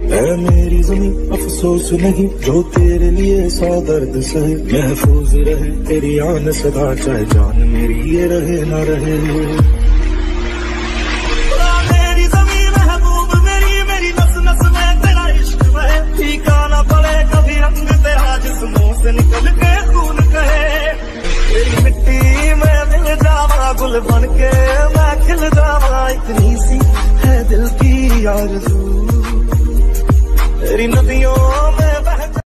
है मेरी ज़मीं अफसोस नहीं जो तेरे लिए 100 दर्द सहे, महफूज रहे तेरी आन सदा चाहे जान मेरी ये रहे ना रहे। मेरी ज़मीं महबूब मेरी, मेरी नस नस में तेरा इश्क है, फीका ना पड़े कभी रंग तेरा जिस्मों से निकल के खून कहे। तेरी मिट्टी में मिल जावा गुल बन के मैं खिल जावा, इतनी सी है दिल की आरज़ू। तेरी नदियों में